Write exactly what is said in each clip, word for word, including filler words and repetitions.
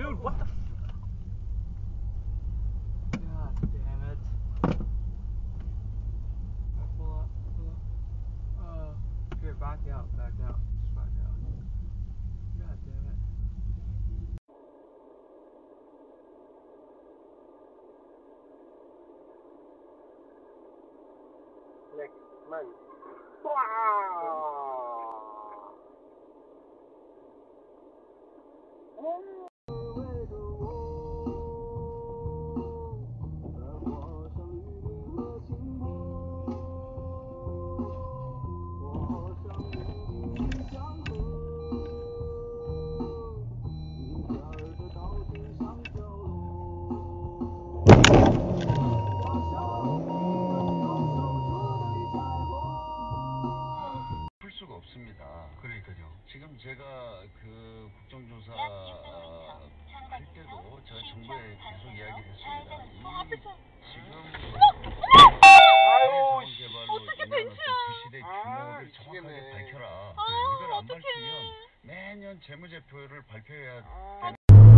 Dude, what the f- God damn it. Pull up, pull up. Uh, here, back out, back out. Just back out. God damn it. Next month. Wow! 풀 수가 없습니다. 그러니까요. 지금 제가 그 국정조사 할 때도 제가 정부에 계속 이야기를 했습니다. 이 지금 자원개발로 인한 어떤 부실의 규모를 정확하게 밝혀라. 이걸 안 밝히면 매년 재무제표를 발표해야 되는.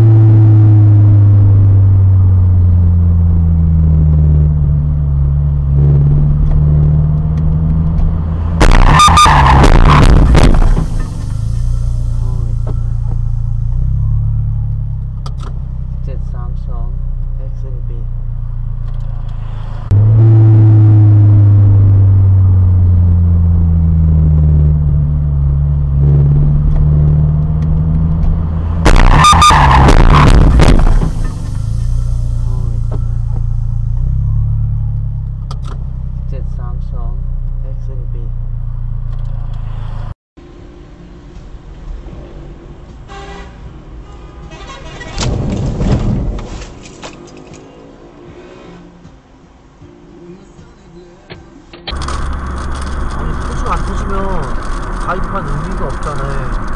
안 터지면 가입한 의미가 없잖아요.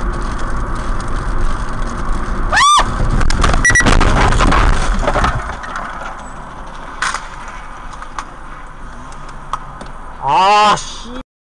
아, 씨.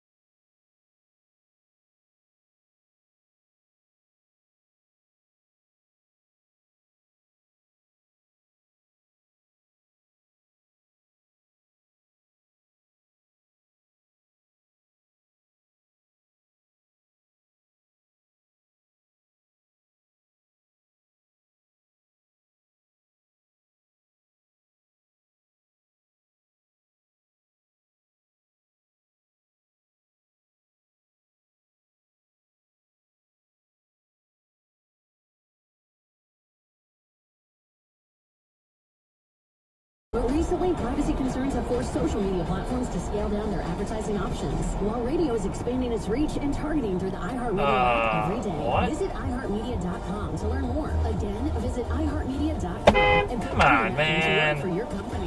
But recently, privacy concerns have forced social media platforms to scale down their advertising options, while radio is expanding its reach and targeting through the iHeartMedia Uh, app every day. what? Visit i heart media dot com to learn more. Again, visit i heart media dot com and put Come on, man. for your company.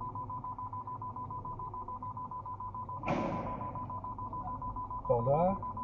Hold on.